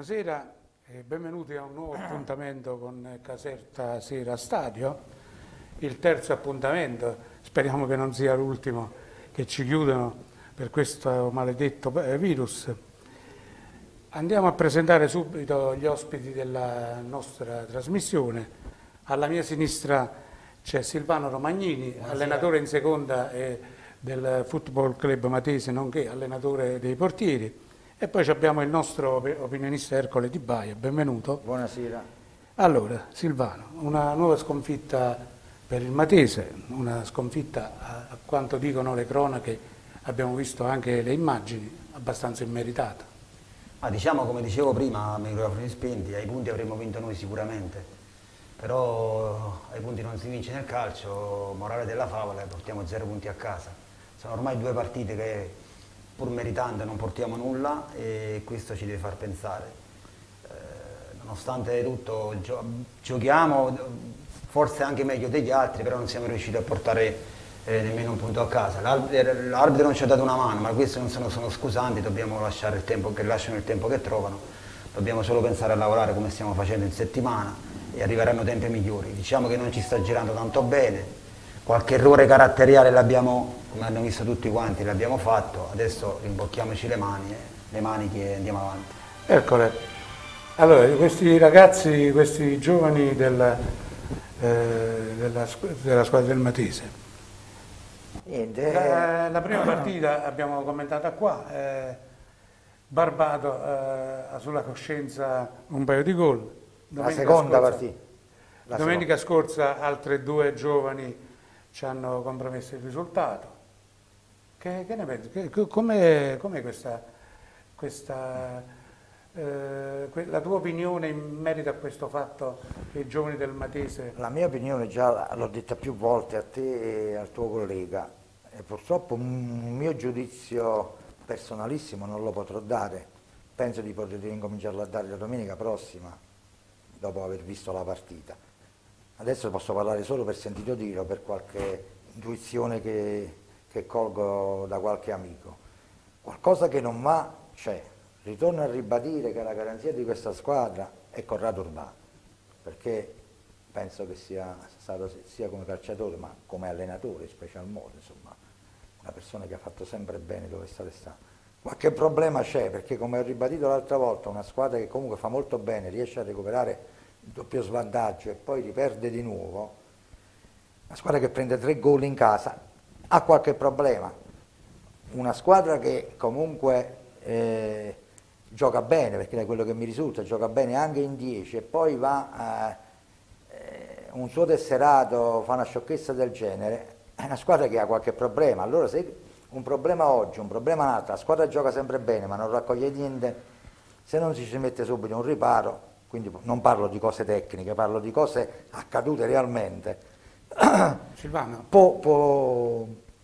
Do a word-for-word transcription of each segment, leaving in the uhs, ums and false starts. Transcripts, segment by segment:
Buonasera e benvenuti a un nuovo appuntamento con Caserta Sera Stadio, il terzo appuntamento, speriamo che non sia l'ultimo che ci chiudono per questo maledetto virus. Andiamo a presentare subito gli ospiti della nostra trasmissione. Alla mia sinistra c'è Silvano Romagnini, Buonasera. Allenatore in seconda e del Football Club Matese, nonché allenatore dei portieri. E poi abbiamo il nostro opinionista Ercole Di Baia, benvenuto. Buonasera. Allora, Silvano, una nuova sconfitta per il Matese, una sconfitta, a, a quanto dicono le cronache, abbiamo visto anche le immagini, abbastanza immeritata. Ma diciamo, come dicevo prima, a microfoni spenti, ai punti avremmo vinto noi sicuramente, però ai punti non si vince nel calcio, morale della favola, portiamo zero punti a casa. Sono ormai due partite che pur meritando non portiamo nulla e questo ci deve far pensare. Eh, nonostante tutto gio giochiamo forse anche meglio degli altri, però non siamo riusciti a portare eh, nemmeno un punto a casa. L'arbitro non ci ha dato una mano, ma questi non sono, sono scusanti, dobbiamo lasciare il tempo che lasciano il tempo che trovano, dobbiamo solo pensare a lavorare come stiamo facendo in settimana e arriveranno tempi migliori. Diciamo che non ci sta girando tanto bene. Qualche errore caratteriale l'abbiamo, come hanno visto tutti quanti, l'abbiamo fatto, adesso rimbocchiamoci le mani, eh, le maniche e andiamo avanti. Eccole. Allora, questi ragazzi, questi giovani della, eh, della, della squadra del Matese. Niente. La, la prima partita abbiamo commentata qua, eh, Barbato eh, ha sulla coscienza un paio di gol. La seconda scorsa, partita. La domenica seconda. scorsa altre due giovani ci hanno compromesso il risultato. Che, che ne pensi? Com'è com questa, questa eh, que la tua opinione in merito a questo fatto che i giovani del Matese? La mia opinione già l'ho detta più volte a te e al tuo collega, e purtroppo un mio giudizio personalissimo non lo potrò dare, penso di poter incominciarlo a dare la domenica prossima, dopo aver visto la partita. Adesso posso parlare solo per sentito dire o per qualche intuizione che, che colgo da qualche amico. Qualcosa che non va c'è. Ritorno a ribadire che la garanzia di questa squadra è Corrado Urbano, perché penso che sia stato sia come calciatore ma come allenatore in special modo, insomma, una persona che ha fatto sempre bene dove sta restando. Qualche problema c'è, perché come ho ribadito l'altra volta, una squadra che comunque fa molto bene, riesce a recuperare il doppio svantaggio e poi riperde di nuovo, una squadra che prende tre gol in casa ha qualche problema. Una squadra che comunque eh, gioca bene, perché da quello che mi risulta gioca bene anche in dieci e poi va eh, un suo tesserato, fa una sciocchezza del genere, è una squadra che ha qualche problema. Allora se un problema oggi, un problema un altro, la squadra gioca sempre bene ma non raccoglie niente, se non si ci mette subito un riparo, quindi non parlo di cose tecniche, parlo di cose accadute realmente, Silvano. Può, può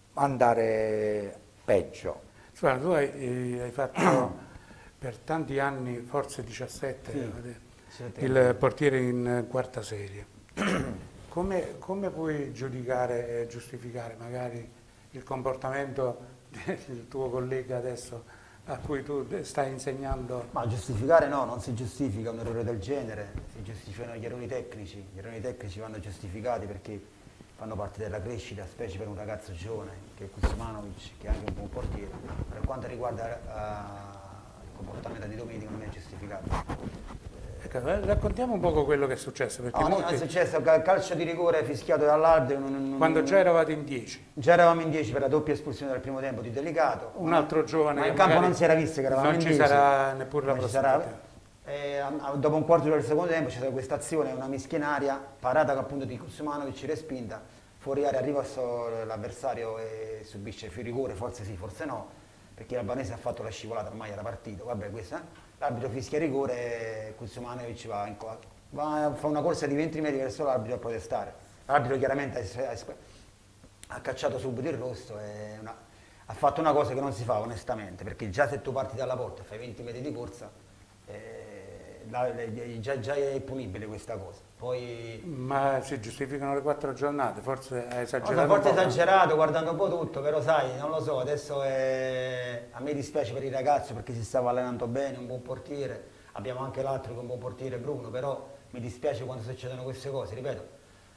andare peggio. Silvano, tu hai, eh, hai fatto per tanti anni, forse diciassette, sì, il portiere in quarta serie. Come, come puoi giudicare e giustificare magari il comportamento del tuo collega adesso a cui tu stai insegnando? Ma giustificare no, non si giustifica un errore del genere, si giustificano gli errori tecnici, gli errori tecnici vanno giustificati perché fanno parte della crescita, specie per un ragazzo giovane che è Kuzmanovic, che è anche un buon portiere. Per quanto riguarda uh, il comportamento di domenica non è giustificato. Ecco, raccontiamo un po' quello che è successo. Perché no, molti... è successo il calcio di rigore fischiato dall'arbitro. Quando già eravate in dieci. Già eravamo in dieci per la doppia espulsione del primo tempo di Delicato. Un altro giovane. Ma in campo non si era visto che eravamo in dieci. Non ci sarà neppure la prossima. Eh, dopo un quarto d'ora del secondo tempo c'è stata questa azione, una mischia in aria, parata appunto di Kuzmanovic, respinta, fuori aria arriva l'avversario e subisce il rigore, forse sì, forse no, perché l'albanese ha fatto la scivolata, ormai era partito, vabbè questa... L'arbitro fischia rigore, Kuzmanovic va, in, va fa una corsa di venti metri verso l'arbitro a protestare. L'arbitro chiaramente ha, ha cacciato subito il rosso e una, ha fatto una cosa che non si fa onestamente, perché già se tu parti dalla porta e fai venti metri di corsa, eh, la, le, già, già è punibile questa cosa. Poi... Ma si giustificano le quattro giornate, forse è esagerato. No, forse è esagerato guardando un po' tutto, però sai, non lo so, adesso è... a me dispiace per il ragazzo perché si stava allenando bene, un buon portiere, abbiamo anche l'altro che è un buon portiere, Bruno, però mi dispiace quando succedono queste cose, ripeto,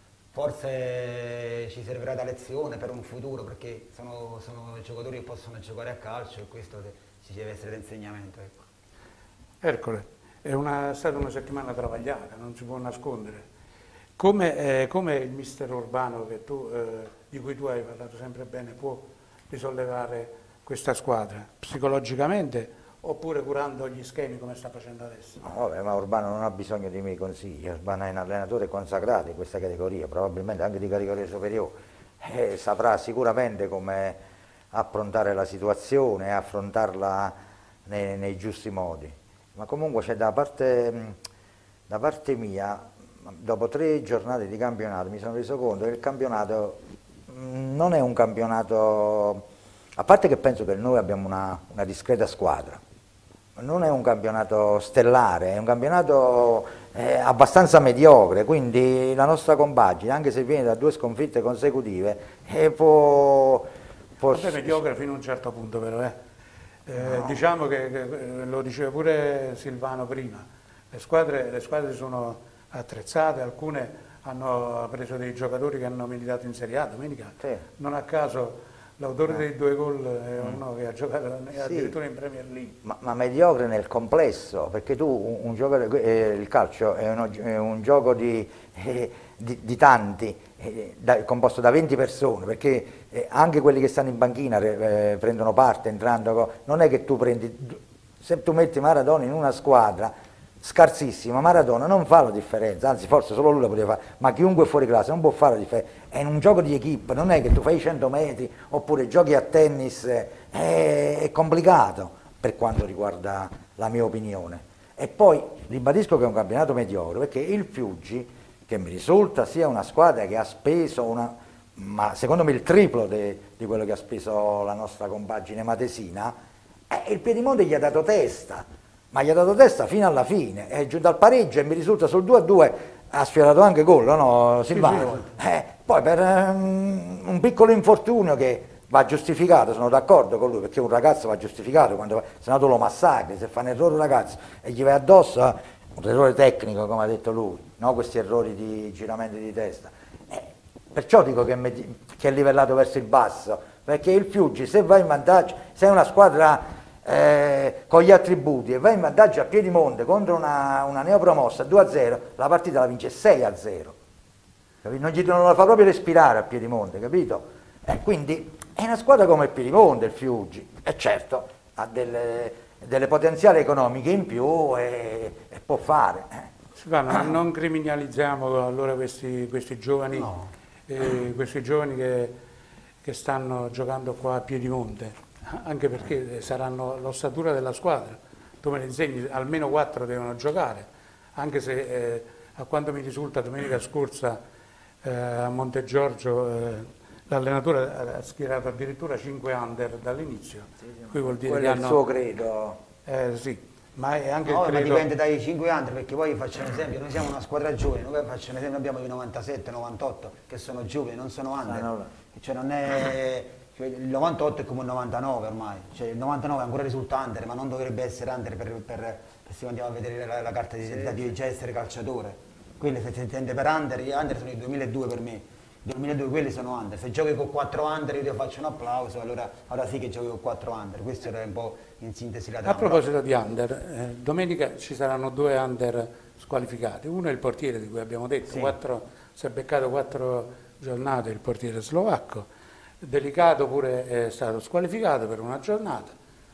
forse ci servirà da lezione per un futuro, perché sono, sono giocatori che possono giocare a calcio e questo ci deve essere da insegnamento. Ecco. Ercole, è una, stata una settimana travagliata, non si può nascondere. Come, eh, come il mister Urbano, che tu, eh, di cui tu hai parlato sempre bene, può risollevare questa squadra? Psicologicamente oppure curando gli schemi come sta facendo adesso? No, vabbè, ma Urbano non ha bisogno di miei consigli, Urbano è un allenatore consacrato in questa categoria, probabilmente anche di categoria superiore, e saprà sicuramente come affrontare la situazione e affrontarla nei, nei giusti modi. Ma comunque c'è da parte, da parte mia, dopo tre giornate di campionato mi sono reso conto che il campionato non è un campionato, a parte che penso che noi abbiamo una, una discreta squadra, non è un campionato stellare, è un campionato eh, abbastanza mediocre, quindi la nostra compagine, anche se viene da due sconfitte consecutive, eh, può... può... Vabbè, mediocre fino a un certo punto però, eh. Eh, no. Diciamo che, che lo diceva pure Silvano prima, le squadre, le squadre sono attrezzate, alcune hanno preso dei giocatori che hanno militato in Serie A domenica, sì. Non a caso l'autore no. dei due gol è uno mm. che ha giocato addirittura sì. in Premier League. Ma, ma mediocre nel complesso, perché tu un, un giocatore, eh, il calcio è, uno, è un gioco di, eh, di, di tanti, eh, da, composto da venti persone, perché eh, anche quelli che stanno in panchina eh, prendono parte, entrando, non è che tu prendi, se tu metti Maradona in una squadra scarsissima, Maradona non fa la differenza, anzi forse solo lui la poteva fare, ma chiunque fuori classe non può fare la differenza, è un gioco di equipe, non è che tu fai cento metri oppure giochi a tennis, è, è complicato per quanto riguarda la mia opinione. E poi ribadisco che è un campionato mediocre, perché il Fiuggi, che mi risulta sia una squadra che ha speso una, ma secondo me il triplo de, di quello che ha speso la nostra compagine matesina, eh, il Piedimonte gli ha dato testa, ma gli ha dato testa fino alla fine, è giunto al pareggio e mi risulta sul due a due ha sfiorato anche gol, no Silvano? Sì, sì. Eh, poi per um, un piccolo infortunio che va giustificato, sono d'accordo con lui, perché un ragazzo va giustificato, quando se no tu lo massacri, se fa un errore un ragazzo e gli vai addosso, eh, un errore tecnico come ha detto lui, no? Questi errori di giramenti di testa. Eh, perciò dico che, che è livellato verso il basso, perché il Fiuggi se va in vantaggio, se è una squadra... Eh, con gli attributi e va in vantaggio a Piedimonte contro una, una neopromossa due a zero, la partita la vince sei a zero, capito? Non, gli, non la fa proprio respirare a Piedimonte, capito? Eh, quindi è una squadra come il Piedimonte, il Fiuggi, e certo ha delle, delle potenziali economiche in più e, e può fare. Eh. Silvano, non criminalizziamo allora questi, questi giovani, no. eh, questi giovani che, che stanno giocando qua a Piedimonte. Anche perché saranno l'ossatura della squadra, tu me ne insegni, almeno quattro devono giocare, anche se eh, a quanto mi risulta domenica scorsa eh, a Montegiorgio eh, l'allenatore ha schierato addirittura cinque under dall'inizio, sì, sì, qui vuol dire quello che è il hanno... suo credo. Eh, sì, ma è anche no, il credo... ma dipende dai cinque under, perché poi faccio un esempio, noi siamo una squadra giovane, noi faccio un esempio, abbiamo i novantasette, novantotto che sono giovani, non sono under, ah, no. Cioè non è... il novantotto è come il novantanove ormai, cioè il novantanove ancora risulta under, ma non dovrebbe essere under per, per, per se andiamo a vedere la, la carta di identità di già essere calciatore. Quelli se si intende per under, gli under sono i duemiladue per me, i duemiladue quelli sono under, se giochi con quattro under io ti faccio un applauso, allora, allora sì che giochi con quattro under, questo era un po' in sintesi la trama. A proposito di under, eh, domenica ci saranno due under squalificati, uno è il portiere di cui abbiamo detto, sì. quattro, si è beccato quattro giornate il portiere slovacco, Delicato pure è stato squalificato per una giornata.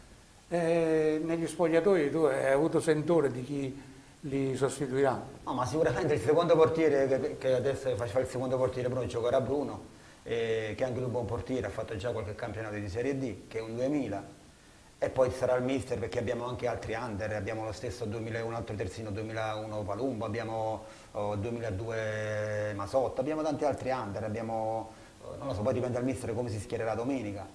E negli spogliatoi tu hai avuto sentore di chi li sostituirà? No, ma sicuramente il secondo portiere che, che adesso fa il secondo portiere Bruno giocherà Bruno, eh, che è anche lui un buon portiere, ha fatto già qualche campionato di Serie D, che è un duemila, e poi sarà il mister perché abbiamo anche altri under, abbiamo lo stesso duemilauno, un altro terzino duemilauno Palumbo, abbiamo oh, duemiladue Masotta, abbiamo tanti altri under, abbiamo... non lo so, poi dipende dal mister come si schiererà domenica,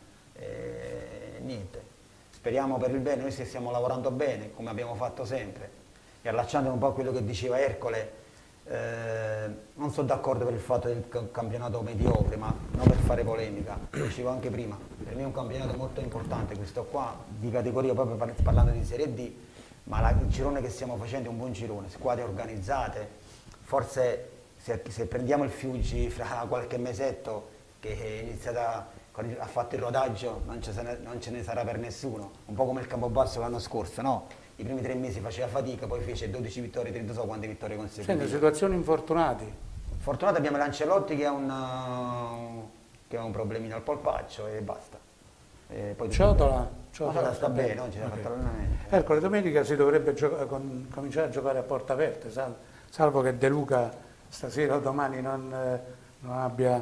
e niente, speriamo per il bene, noi stiamo lavorando bene come abbiamo fatto sempre, e allacciandomi un po' a quello che diceva Ercole, eh, non sono d'accordo per il fatto del campionato mediocre, ma non per fare polemica, lo dicevo anche prima, per me è un campionato molto importante questo qua, di categoria, proprio parlando di Serie D, ma la, il girone che stiamo facendo è un buon girone, squadre organizzate, forse se, se prendiamo il Fiuggi fra qualche mesetto che è iniziata, ha fatto il rodaggio, non ce, ne, non ce ne sarà per nessuno, un po' come il Campobasso l'anno scorso, no? I primi tre mesi faceva fatica, poi fece dodici vittorie, trenta so quante vittorie consecutive. Senti, situazioni infortunati? Fortunato abbiamo Lancelotti che ha un, uh, che ha un problemino al polpaccio e basta. E poi Ciotola? Ciotola sta bene, non ci ha okay. fatto allenamento. Ecco, la domenica si dovrebbe con, cominciare a giocare a porte aperte, salvo, salvo che De Luca stasera o domani non, eh, non abbia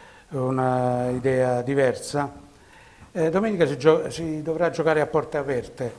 una idea diversa. Eh, domenica si, si dovrà giocare a porte aperte.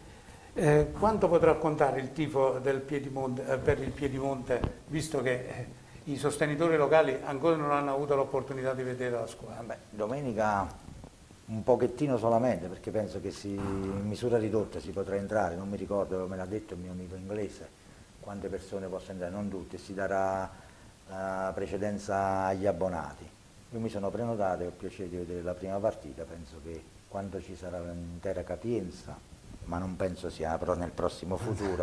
Eh, quanto potrà contare il tifo del Piedimonte, eh, per il Piedimonte, visto che eh, i sostenitori locali ancora non hanno avuto l'opportunità di vedere la squadra? Beh, domenica un pochettino solamente, perché penso che si, in misura ridotta si potrà entrare, non mi ricordo, me l'ha detto il mio amico inglese, quante persone possono entrare, non tutte, si darà la precedenza agli abbonati. Io mi sono prenotato e ho piacere di vedere la prima partita, penso che quando ci sarà l'intera capienza, ma non penso sia però nel prossimo futuro,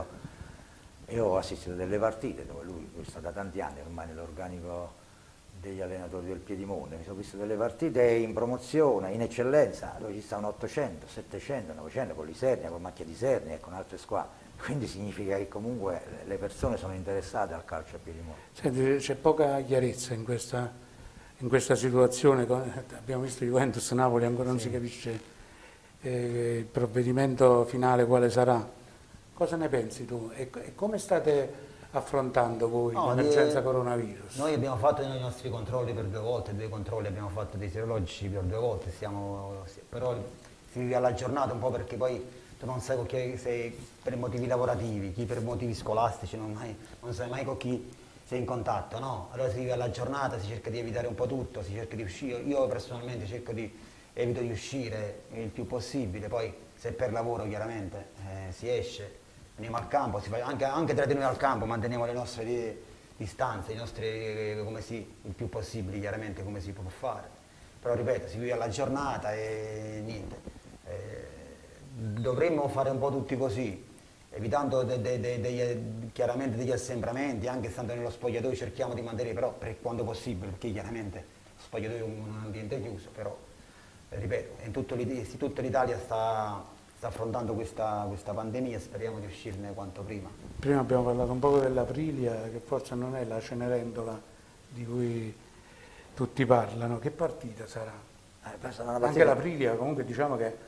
e ho assistito a delle partite dove lui, lui sta da tanti anni ormai nell'organico degli allenatori del Piedimonte, mi sono visto delle partite in promozione, in eccellenza, dove ci stavano ottocento, settecento, novecento con l'Isernia, con Macchia di Sernia e con altre squadre, quindi significa che comunque le persone sono interessate al calcio a Piedimonte. Senti, c'è poca chiarezza in questa, in questa situazione, abbiamo visto Juventus, Napoli, ancora non sì. si capisce eh, il provvedimento finale quale sarà. Cosa ne pensi tu? E, e come state affrontando voi no, l'emergenza coronavirus? Noi abbiamo fatto i nostri controlli per due volte, due controlli abbiamo fatto dei serologici per due volte, stiamo, però si vive alla giornata un po' perché poi tu non sai con chi sei per motivi lavorativi, chi per motivi scolastici, non, mai, non sai mai con chi sei in contatto, no? Allora si vive alla giornata, si cerca di evitare un po' tutto, si cerca di uscire, io personalmente cerco di evito di uscire il più possibile, poi se per lavoro chiaramente eh, si esce, andiamo al campo, si fa, anche, anche tra di noi al campo manteniamo le nostre di, distanze, i nostri, eh, come si, il più possibile chiaramente come si può fare, però ripeto, si vive alla giornata e niente, eh, dovremmo fare un po' tutti così, evitando de, de, de, de, chiaramente degli assembramenti, anche stando nello spogliatoio cerchiamo di mantenere però per quando possibile, perché chiaramente lo spogliatoio è un ambiente chiuso, però eh, ripeto, in tutto, tutta l'Italia sta sta affrontando questa, questa pandemia e speriamo di uscirne quanto prima. Prima abbiamo parlato un po' dell'Aprilia, che forse non è la Cenerentola di cui tutti parlano. Che partita sarà? Eh, partita... Anche l'Aprilia comunque diciamo che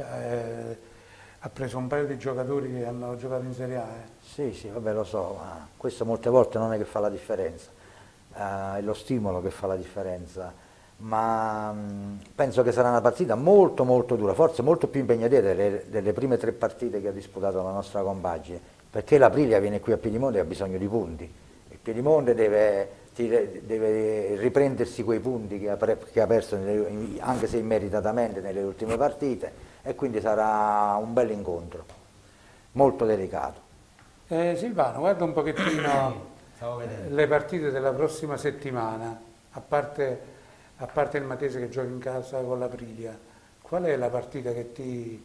eh, ha preso un paio di giocatori che hanno giocato in Serie A. Eh. Sì, sì, vabbè lo so, ma questo molte volte non è che fa la differenza, eh, è lo stimolo che fa la differenza. Ma mh, penso che sarà una partita molto molto dura, forse molto più impegnativa delle, delle prime tre partite che ha disputato la nostra compagine, perché l'Aprilia viene qui a Piedimonte e ha bisogno di punti. Il Piedimonte deve, deve riprendersi quei punti che ha, che ha perso, nelle, anche se immeritatamente, nelle ultime partite, e quindi sarà un bel incontro, molto delicato. Eh, Silvano, guarda un pochettino le partite della prossima settimana, a parte... A parte il Matese che gioca in casa con l'Aprilia, qual è la partita che ti,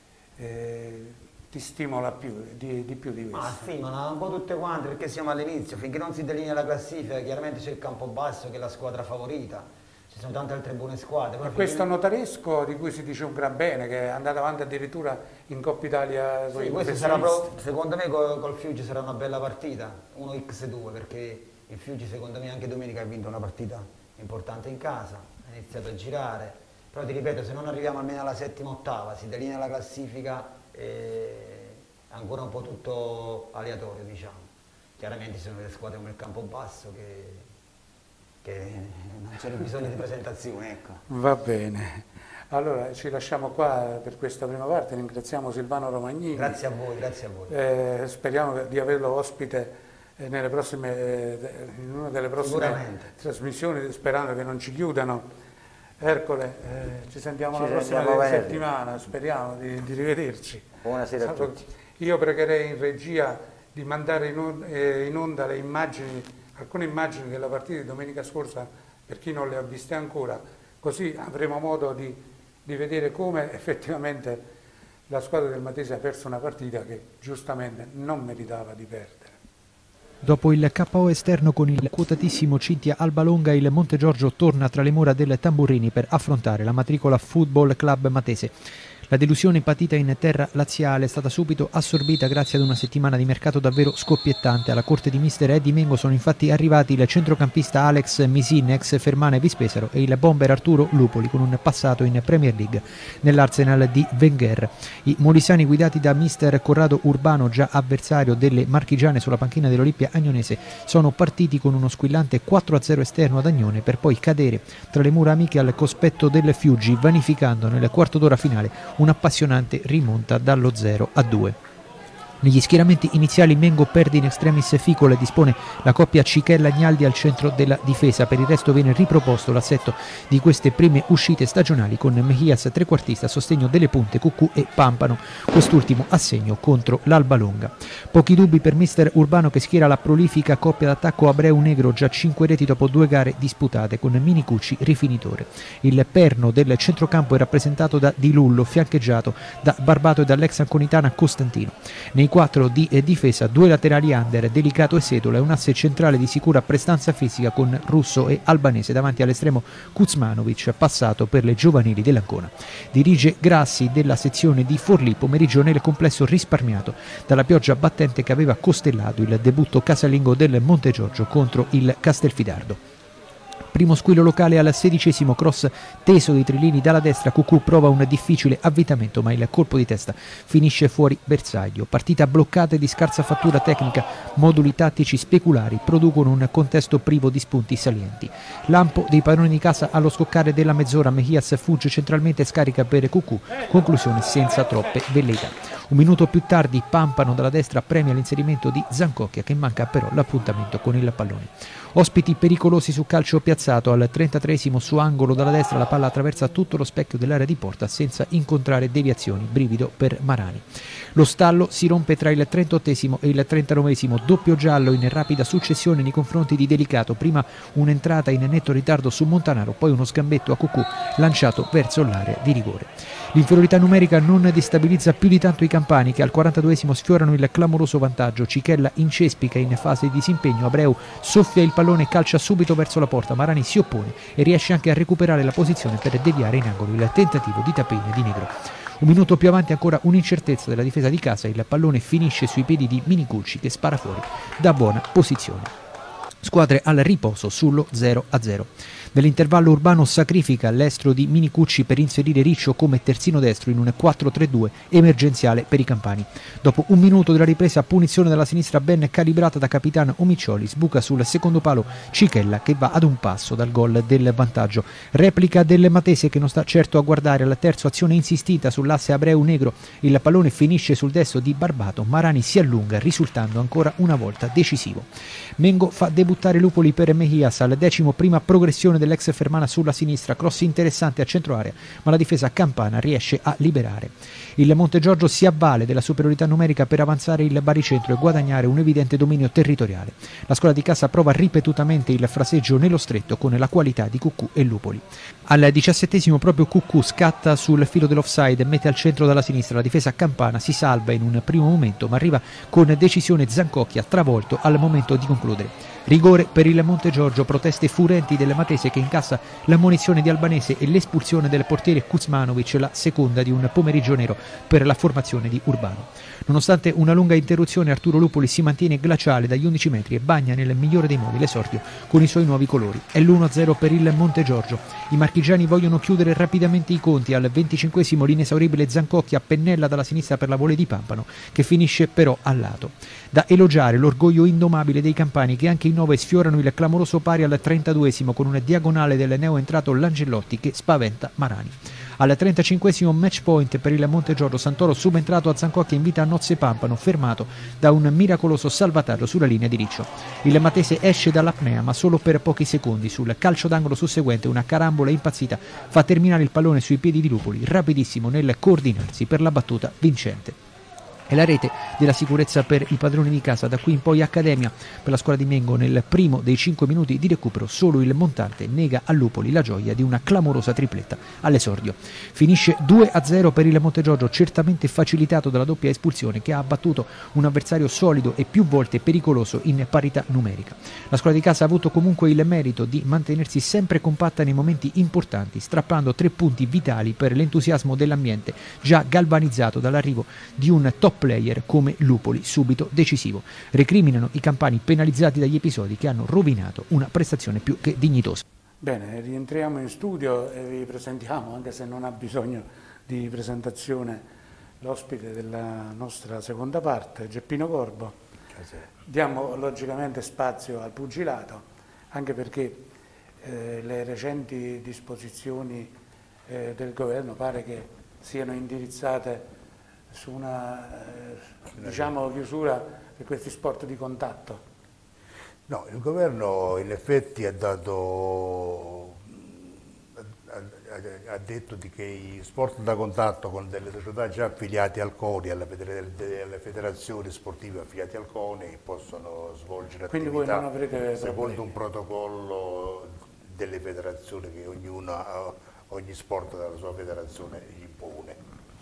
eh, ti stimola più di, di più di questa? Ah, stimola un po' tutte quante perché siamo all'inizio, finché non si delinea la classifica chiaramente c'è il Campobasso che è la squadra favorita, ci sono tante altre buone squadre. Ma questo non... Notaresco di cui si dice un gran bene, che è andato avanti addirittura in Coppa Italia con sì, i questo sarà pro... secondo me col, col Fiuggi sarà una bella partita, uno a due, perché il Fiuggi secondo me anche domenica ha vinto una partita importante in casa, ha iniziato a girare, però ti ripeto, se non arriviamo almeno alla settima ottava, si delinea la classifica, è ancora un po' tutto aleatorio, diciamo. Chiaramente ci sono delle squadre come il Campobasso che, che non c'è bisogno di presentazione, ecco. Va bene, allora ci lasciamo qua per questa prima parte, ringraziamo Silvano Romagnini. Grazie a voi, grazie a voi. Eh, speriamo di averlo ospite nelle prossime, in una delle prossime trasmissioni, sperando che non ci chiudano. Ercole, eh, ci sentiamo ci la prossima settimana, speriamo di, di rivederci. Buonasera a tutti. Io pregherei in regia di mandare in onda, eh, in onda le immagini, alcune immagini della partita di domenica scorsa, per chi non le ha viste ancora, così avremo modo di, di vedere come effettivamente la squadra del Matese ha perso una partita che giustamente non meritava di perdere. Dopo il K O esterno con il quotatissimo Cintia Albalonga, il Montegiorgio torna tra le mura del Tamburrini per affrontare la matricola Football Club Matese. La delusione patita in terra laziale è stata subito assorbita grazie ad una settimana di mercato davvero scoppiettante. Alla corte di mister Eddie Mengo sono infatti arrivati il centrocampista Alex Misin, ex Fermana e Vispesaro, e il bomber Arturo Lupoli con un passato in Premier League nell'Arsenal di Wenger. I molisani, guidati da mister Corrado Urbano, già avversario delle marchigiane sulla panchina dell'Olimpia Agnonese, sono partiti con uno squillante quattro a zero esterno ad Agnone per poi cadere tra le mura amiche al cospetto del Fiuggi, vanificando nel quarto d'ora finale un'appassionante rimonta dallo zero a due. Negli schieramenti iniziali Mengo perde in extremis Ficola e dispone la coppia Cichella-Agnaldi al centro della difesa. Per il resto viene riproposto l'assetto di queste prime uscite stagionali, con Mejias trequartista a sostegno delle punte Cucù e Pampano, quest'ultimo a segno contro l'Albalonga. Pochi dubbi per mister Urbano, che schiera la prolifica coppia d'attacco Abreu Negro, già cinque reti dopo due gare disputate, con Minicucci rifinitore. Il perno del centrocampo è rappresentato da Di Lullo, fiancheggiato da Barbato e dall'ex anconitana Costantino. Nei quattro di difesa, due laterali under, Delicato e Sedola, e un asse centrale di sicura prestanza fisica con Russo e Albanese davanti all'estremo Kuzmanovic, passato per le giovanili dell'Ancona. Dirige Grassi della sezione di Forlì, pomeriggio nel complesso risparmiato dalla pioggia battente che aveva costellato il debutto casalingo del Montegiorgio contro il Castelfidardo. Primo squillo locale al sedicesimo, cross teso dei Trillini dalla destra, Cucù prova un difficile avvitamento ma il colpo di testa finisce fuori bersaglio. Partita bloccata e di scarsa fattura tecnica, moduli tattici speculari producono un contesto privo di spunti salienti. Lampo dei padroni di casa allo scoccare della mezz'ora, Mejias fugge centralmente e scarica per Cucù, conclusione senza troppe velleità. Un minuto più tardi Pampano dalla destra premia l'inserimento di Zancocchia, che manca però l'appuntamento con il pallone. Ospiti pericolosi su calcio piazzato, al trentatreesimo su angolo dalla destra la palla attraversa tutto lo specchio dell'area di porta senza incontrare deviazioni, brivido per Marani. Lo stallo si rompe tra il trentottesimo e il trentanovesimo, doppio giallo in rapida successione nei confronti di Delicato, prima un'entrata in netto ritardo su Montanaro, poi uno sgambetto a Cucù lanciato verso l'area di rigore. L'inferiorità numerica non destabilizza più di tanto i campani, che al quarantaduesimo sfiorano il clamoroso vantaggio. Cichella incespica in fase di disimpegno, Abreu soffia il pallone e calcia subito verso la porta, Marani si oppone e riesce anche a recuperare la posizione per deviare in angolo il tentativo di Tapene di Negro. Un minuto più avanti ancora un'incertezza della difesa di casa, il pallone finisce sui piedi di Minicucci, che spara fuori da buona posizione. Squadre al riposo sullo zero a zero. Nell'intervallo Urbano sacrifica l'estro di Minicucci per inserire Riccio come terzino destro in un quattro tre due emergenziale per i campani. Dopo un minuto della ripresa, punizione dalla sinistra ben calibrata da capitano Omiccioli, sbuca sul secondo palo Cichella, che va ad un passo dal gol del vantaggio. Replica del Matese, che non sta certo a guardare al terzo, azione insistita sull'asse Abreu Negro, il pallone finisce sul destro di Barbato, Marani si allunga risultando ancora una volta decisivo. Mengo fa debuttare Lupoli per Mejias al decimo, prima progressione dell'ex Fermana sulla sinistra, cross interessante a centro area, ma la difesa campana riesce a liberare. Il Montegiorgio si avvale della superiorità numerica per avanzare il baricentro e guadagnare un evidente dominio territoriale. La squadra di casa prova ripetutamente il fraseggio nello stretto con la qualità di Cucù e Lupoli. Al diciassettesimo proprio Cucù scatta sul filo dell'offside e mette al centro dalla sinistra. La difesa campana si salva in un primo momento, ma arriva con decisione Zancocchia, travolto al momento di concludere. Rigore per il Montegiorgio, proteste furenti del Matese, che incassa l'ammonizione di Albanese e l'espulsione del portiere Kuzmanovic, la seconda di un pomeriggio nero per la formazione di Urbano. Nonostante una lunga interruzione, Arturo Lupoli si mantiene glaciale dagli undici metri e bagna nel migliore dei modi l'esordio con i suoi nuovi colori. È l'uno a zero per il Montegiorgio. I marchigiani vogliono chiudere rapidamente i conti. Al venticinquesimo l'inesauribile Zancocchia pennella dalla sinistra per la volée di Pampano, che finisce però a lato. Da elogiare l'orgoglio indomabile dei campani, che anche in nove sfiorano il clamoroso pari al trentaduesimo con una diagonale del neoentrato Langellotti che spaventa Marani. Al trentacinquesimo match point per il Montegiorgio, Santoro subentrato a Zancocchia invita a nozze Pampano, fermato da un miracoloso salvataggio sulla linea di Riccio. Il Matese esce dall'apnea, ma solo per pochi secondi. Sul calcio d'angolo susseguente una carambola impazzita fa terminare il pallone sui piedi di Lupoli, rapidissimo nel coordinarsi per la battuta vincente. È la rete della sicurezza per i padroni di casa, da qui in poi accademia per la squadra di Mengo. Nel primo dei cinque minuti di recupero solo il montante nega a Lupoli la gioia di una clamorosa tripletta all'esordio. Finisce due a zero per il Montegiorgio, certamente facilitato dalla doppia espulsione che ha abbattuto un avversario solido e più volte pericoloso in parità numerica. La squadra di casa ha avuto comunque il merito di mantenersi sempre compatta nei momenti importanti, strappando tre punti vitali per l'entusiasmo dell'ambiente già galvanizzato dall'arrivo di un top player come Lupoli, subito decisivo. Recriminano i campani penalizzati dagli episodi che hanno rovinato una prestazione più che dignitosa. Bene, rientriamo in studio e vi presentiamo, anche se non ha bisogno di presentazione, l'ospite della nostra seconda parte, Geppino Corbo. Diamo logicamente spazio al pugilato, anche perché eh, le recenti disposizioni eh, del governo pare che siano indirizzate su una eh, diciamo, chiusura di questi sport di contatto. No, il governo in effetti ha dato, ha, ha detto di che i sport da contatto con delle società già affiliate al CONI, alle, alle federazioni sportive affiliate al CONI, possono svolgere Quindi attività voi non avrete secondo problemi. un protocollo delle federazioni che ognuna, ogni sport dalla sua federazione gli impone.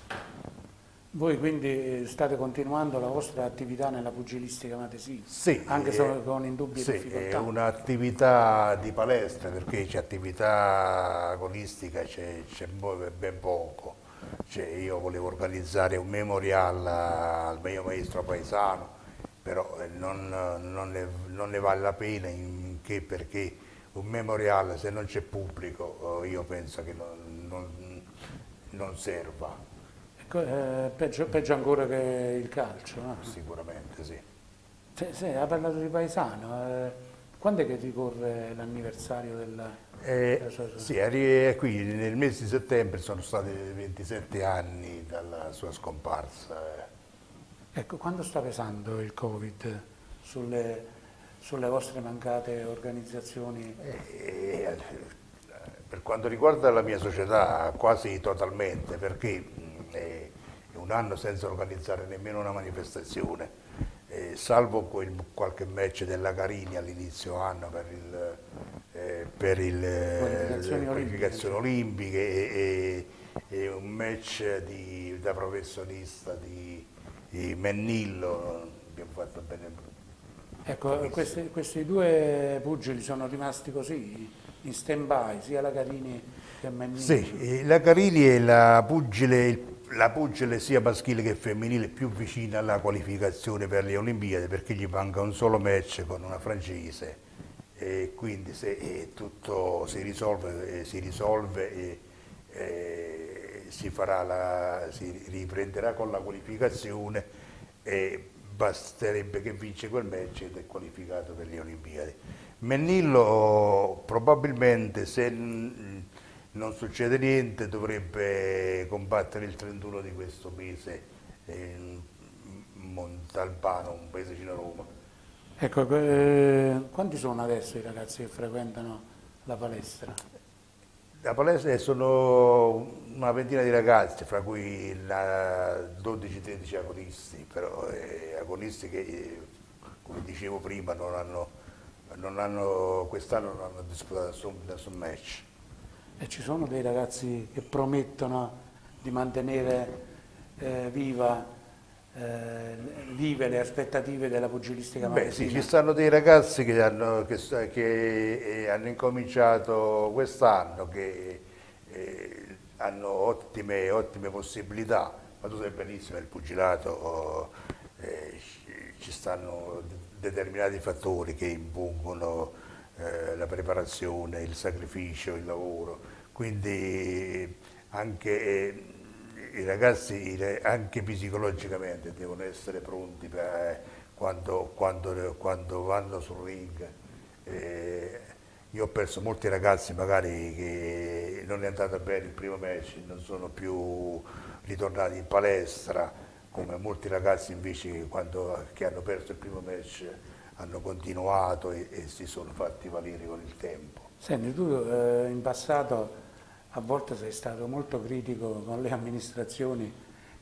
Voi quindi state continuando la vostra attività nella pugilistica matesina? Sì, anche se con indubbie sì, difficoltà? È un'attività di palestra, perché c'è attività agonistica, c'è ben poco. Cioè, io volevo organizzare un memorial al mio maestro paesano, però non, non, ne, non ne vale la pena, in che perché un memorial, se non c'è pubblico, io penso che non, non, non serva. Eh, peggio, peggio ancora che il calcio, no? Sicuramente sì. Se, se ha parlato di paesano, eh, quando è che ricorre l'anniversario della, eh, della sua... Sì, è qui nel mese di settembre sono stati ventisette anni dalla sua scomparsa. Ecco, quando sta pesando il Covid sulle, sulle vostre mancate organizzazioni? Eh, per quanto riguarda la mia società, quasi totalmente, perché è un anno senza organizzare nemmeno una manifestazione, eh, salvo quel, qualche match della Carini all'inizio anno per, il, eh, per il, qualificazioni le qualificazioni olimpiche, olimpiche e, e un match di, da professionista di, di Mennillo, abbiamo fatto bene. Ecco, questi, questi due pugili sono rimasti così, in stand-by, sia la Carini che Mennillo? Sì, la Carini è la pugile, la pugile sia maschile che femminile più vicina alla qualificazione per le Olimpiadi, perché gli manca un solo match con una francese e quindi se e tutto si risolve, si risolve e, e si, farà la, si riprenderà con la qualificazione e basterebbe che vince quel match ed è qualificato per le Olimpiadi. Mennillo probabilmente, se non succede niente, dovrebbe combattere il trentuno di questo mese in Montalbano, un paese vicino a Roma. Ecco, eh, quanti sono adesso i ragazzi che frequentano la palestra? La palestra sono una ventina di ragazzi, fra cui dodici tredici agonisti, però eh, agonisti che, eh, come dicevo prima, non hanno, non hanno, quest'anno non hanno disputato nessun, nessun match. E ci sono dei ragazzi che promettono di mantenere eh, viva, eh, vive le aspettative della pugilistica matesina? Beh sì, ci stanno dei ragazzi che hanno, che, che hanno incominciato quest'anno, che eh, hanno ottime, ottime possibilità, ma tu sai benissimo, nel pugilato eh, ci stanno determinati fattori che impongono Eh, la preparazione, il sacrificio, il lavoro, quindi anche eh, i ragazzi anche psicologicamente devono essere pronti per, eh, quando, quando, quando vanno sul ring. Eh, io ho perso molti ragazzi magari che non è andato bene il primo match, non sono più ritornati in palestra, come molti ragazzi invece che, quando, che hanno perso il primo match hanno continuato e, e si sono fatti valere con il tempo. Senti, tu eh, in passato a volte sei stato molto critico con le amministrazioni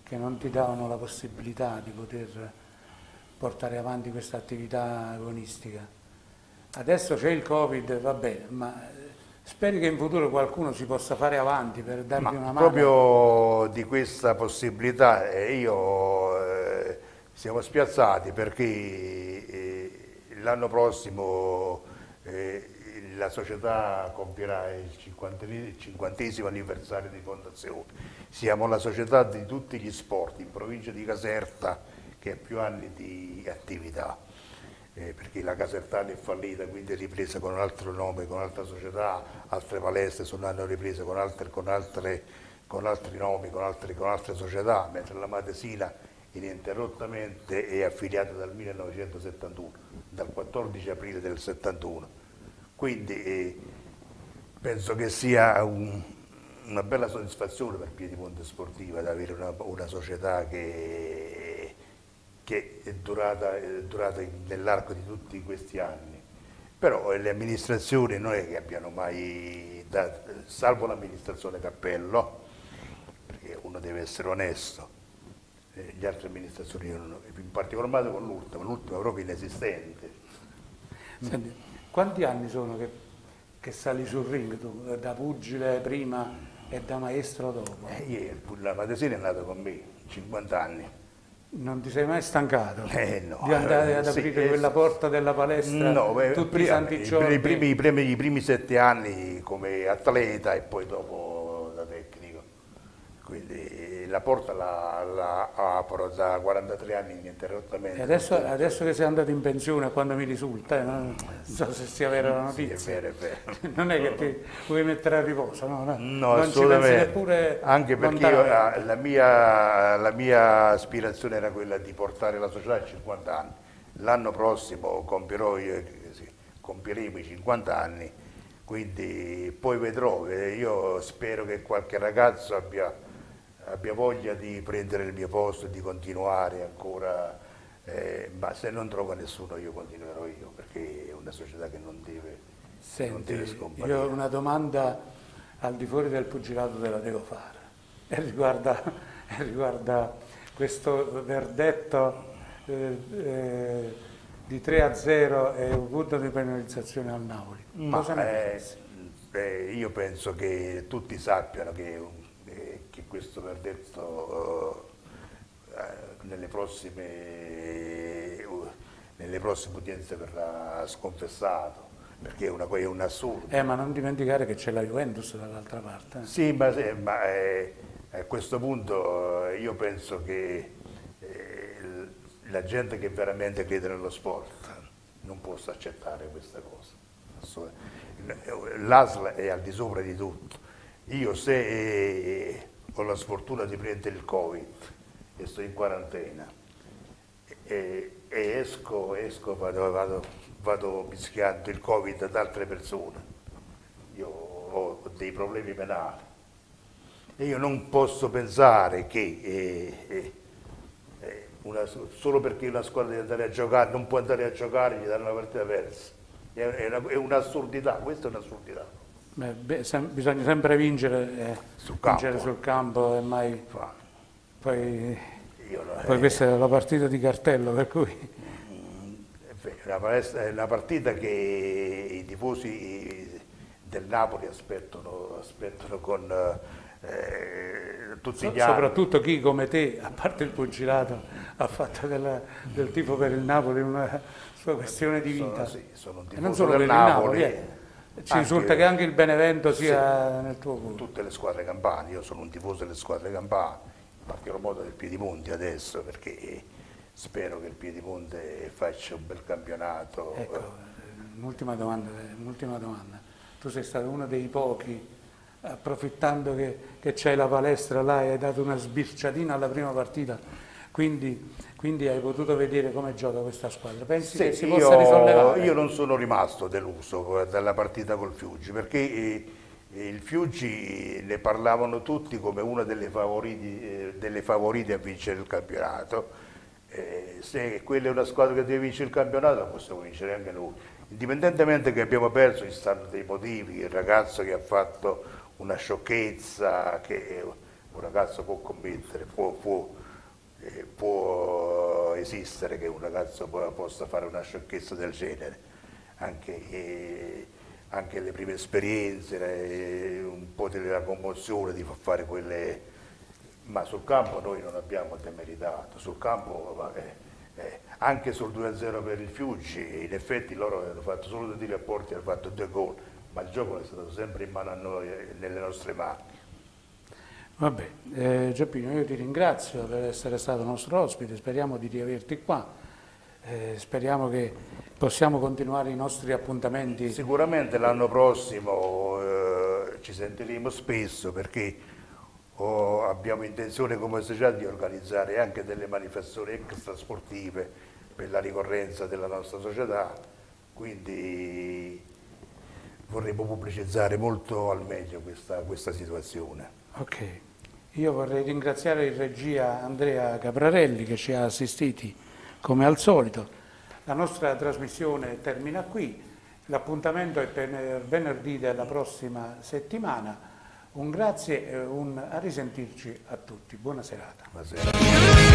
che non ti davano la possibilità di poter portare avanti questa attività agonistica. Adesso c'è il Covid, va bene, ma speri che in futuro qualcuno si possa fare avanti per dargli Ma una mano. proprio di questa possibilità eh, io eh, siamo spiazzati perché eh, l'anno prossimo eh, la società compierà il cinquantesimo anniversario di fondazione. Siamo la società di tutti gli sport in provincia di Caserta che ha più anni di attività, eh, perché la Casertana è fallita, quindi è ripresa con un altro nome, con un'altra società, altre palestre sono hanno riprese con, altre, con, altre, con altri nomi, con altre, con altre società, mentre la Matesina ininterrottamente è affiliata dal millenovecentosettantuno, dal quattordici aprile del settantuno. Quindi eh, penso che sia un, una bella soddisfazione per Piedimonte Sportiva ad avere una, una società che, che è durata, è durata nell'arco di tutti questi anni. Però le amministrazioni non è che abbiano mai dato, salvo l'amministrazione Cappello, perché uno deve essere onesto, eh, le altre amministrazioni, in particolar modo con l'ultima, l'ultima proprio inesistente. Senti, quanti anni sono che, che sali sul ring tu, da pugile prima e da maestro dopo? Eh, ieri, la Matesina è nata con me, cinquanta anni. Non ti sei mai stancato Eh, no, di andare ad sì, aprire eh, quella porta della palestra no, beh, tutti prima, i santi i, giorni? I primi, i, primi, I primi sette anni come atleta e poi dopo da tecnico. Quindi la porta la, la apro da quarantatré anni ininterrottamente. E adesso, adesso che sei andato in pensione, quando mi risulta, eh, non so se sia vera la notizia, sì, è vero, è vero. non è che ti vuoi mettere a riposo, no? no, No, non assolutamente. ci pensi neppure Anche perché io, lontanamente. la, mia, la mia aspirazione era quella di portare la società a cinquanta anni. L'anno prossimo compierò io, sì, compieremo i cinquanta anni, quindi poi vedrò. Io spero che qualche ragazzo abbia abbia voglia di prendere il mio posto e di continuare ancora, eh, ma se non trovo nessuno io continuerò io, perché è una società che non deve, Senti, non deve scomparire. io ho una domanda al di fuori del pugilato te la devo fare, e riguarda, e riguarda questo verdetto eh, eh, di tre a zero e un punto di penalizzazione al Napoli. Ma, Cosa ne eh, pensi? eh, io penso che tutti sappiano che che questo verdetto uh, nelle, prossime, uh, nelle prossime udienze verrà sconfessato, perché è, una, è un assurdo. Eh, ma non dimenticare che c'è la Juventus dall'altra parte. Eh. Sì, ma, ma eh, a questo punto eh, io penso che eh, la gente che veramente crede nello sport non possa accettare questa cosa. L'A S L è al di sopra di tutto. Io se eh, ho la sfortuna di prendere il Covid e sto in quarantena e, e esco, esco vado, vado, vado mischiando il Covid ad altre persone, io ho dei problemi penali e io non posso pensare che eh, eh, una, solo perché una squadra deve andare a giocare, non può andare a giocare, gli danno una partita persa. È, è, una, è un'assurdità, questa è un'assurdità. Beh, beh, sem bisogna sempre vincere, eh, sul vincere campo, sul campo e mai Fa. poi, Io no, poi eh, questa è la partita di cartello, per cui è una, palestra, è una partita che i tifosi del Napoli aspettano, aspettano con eh, tutti so, gli anni. soprattutto chi come te, a parte il pugilato, ha fatto della, del tifo per il Napoli una sua questione di vita. Sono, sì, sono un e non tifoso solo del per il Napoli, Napoli. eh. Ci Anche- risulta che anche il Benevento sia Sì, nel tuo cuore. tutte le squadre campane, io sono un tifoso delle squadre campane, in particolar modo del Piedimonte adesso, perché spero che il Piedimonte faccia un bel campionato. Ecco, un'ultima domanda, un'ultima domanda. Tu sei stato uno dei pochi, approfittando che, che c'hai la palestra là e hai dato una sbirciatina alla prima partita, quindi, quindi hai potuto vedere come gioca questa squadra. Pensi Sì, che si io, possa risollevare? io non sono rimasto deluso dalla partita col Fiuggi, perché eh, il Fiuggi ne parlavano tutti come una delle, favoriti, eh, delle favorite a vincere il campionato. Eh, se quella è una squadra che deve vincere il campionato, possiamo vincere anche noi. Indipendentemente che abbiamo perso, ci stanno dei motivi, il ragazzo che ha fatto una sciocchezza, che un ragazzo può commettere, può, può, eh, può esistere che un ragazzo possa fare una sciocchezza del genere, anche, eh, anche le prime esperienze, eh, un po' della commozione di fare quelle, ma sul campo noi non abbiamo demeritato, sul campo eh, eh, anche sul due a zero per il Fiuggi, in effetti loro hanno fatto solo due tiri a porta e hanno fatto due gol, ma il gioco è stato sempre in mano a noi, nelle nostre mani. Vabbè, eh, Gioppino, io ti ringrazio per essere stato nostro ospite, speriamo di riaverti qua, eh, speriamo che possiamo continuare i nostri appuntamenti. Sicuramente l'anno prossimo eh, ci sentiremo spesso perché oh, abbiamo intenzione come società di organizzare anche delle manifestazioni extrasportive per la ricorrenza della nostra società, quindi vorremmo pubblicizzare molto al meglio questa, questa situazione. Ok, io vorrei ringraziare in regia Andrea Caprarelli che ci ha assistiti come al solito. La nostra trasmissione termina qui, l'appuntamento è per venerdì della prossima settimana. Un grazie e un a risentirci a tutti. Buona serata. Buona serata.